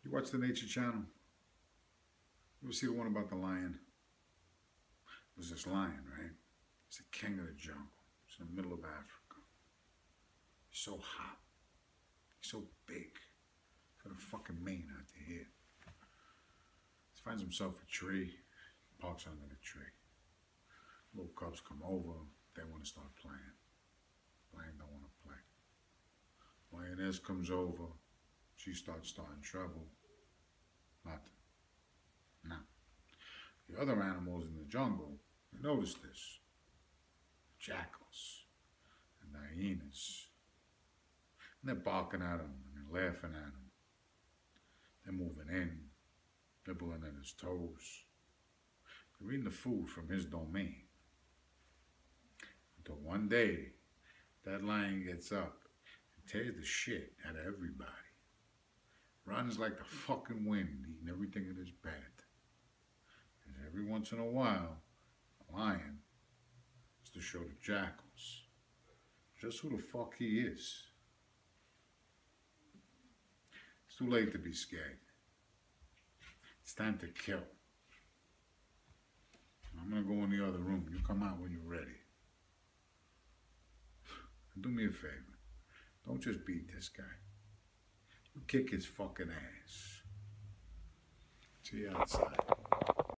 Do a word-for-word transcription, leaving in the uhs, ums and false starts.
You watch the Nature Channel? You ever see the one about the lion? There's this lion, right? He's the king of the jungle. It's in the middle of Africa. He's so hot. He's so big. He's got a fucking mane out to here. He finds himself a tree, parks under the tree. Little cubs come over, they want to start playing. Lion don't want to play. Lioness comes over, she starts starting trouble. Nothing. No. The other animals in the jungle, they notice this. Jackals and hyenas. And they're barking at him and they're laughing at him. They're moving in, nibbling at his toes. They're eating the food from his domain. Until one day, that lion gets up and tears the shit out of everybody. Runs like the fucking wind, eating everything in his path. And every once in a while, a lion is to show the jackals just who the fuck he is. It's too late to be scared. It's time to kill. I'm gonna go in the other room. You come out when you're ready. And do me a favor. Don't just beat this guy. You kick his fucking ass. See you outside.